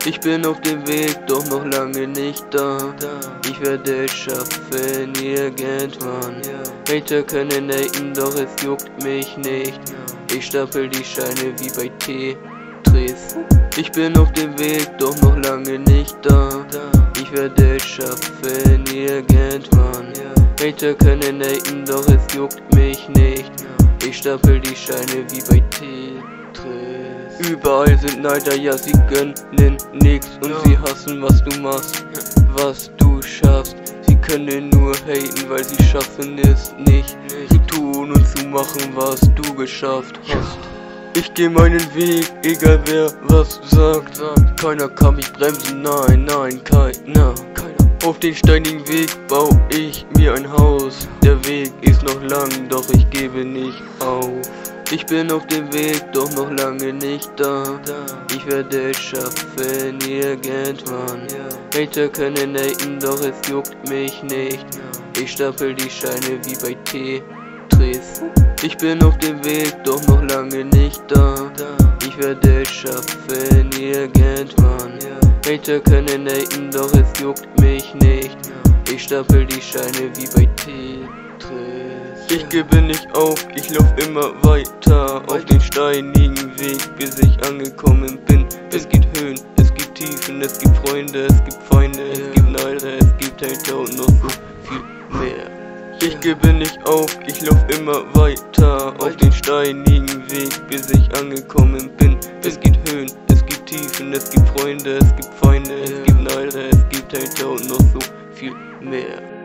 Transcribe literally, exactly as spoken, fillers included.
Ich bin auf dem Weg, doch noch lange nicht da. Ich werde es schaffen, irgendwann. Hater können haten, doch es juckt mich nicht. Ich stapel die Scheine wie bei Tetris. Ich bin auf dem Weg, doch noch lange nicht da. Ich werde es schaffen, irgendwann. Hater können haten, doch es juckt mich nicht. Ich stapel die Scheine wie bei Tetris. Überall sind Neider, ja sie gönnen nix. Und sie hassen, was du machst, was du schaffst. Sie können nur haten, weil sie schaffen es nicht zu tun und zu machen, was du geschafft hast. Ich geh meinen Weg, egal wer was sagt. Keiner kann mich bremsen, nein, nein, keiner. Auf den steinigen Weg bau ich mir ein Haus. Der Weg ist noch lang, doch ich gebe nicht auf. Ich bin auf dem Weg, doch noch lange nicht da. Ich werde es schaffen, irgendwann. Hater können haten, doch es juckt mich nicht. Ich stapel die Scheine wie bei Tetris. Ich bin auf dem Weg, doch noch lange nicht da. Ich werde es schaffen, irgendwann. Hater können haten, doch es juckt mich nicht. Ich stapel die Scheine wie bei Tetris. Ich gebe nicht auf, ich lauf immer weiter auf den steinigen Weg, bis ich angekommen bin. Es gibt Höhen, es gibt Tiefen, es gibt Freunde, es gibt Feinde, es gibt Neider, es gibt Hater und noch so viel mehr. Ich gebe nicht auf, ich lauf immer weiter auf den steinigen Weg, bis ich angekommen bin. Es gibt Höhen, es gibt Tiefen, es gibt Freunde, es gibt Feinde, es gibt Neider, es gibt Hater und noch so viel mehr.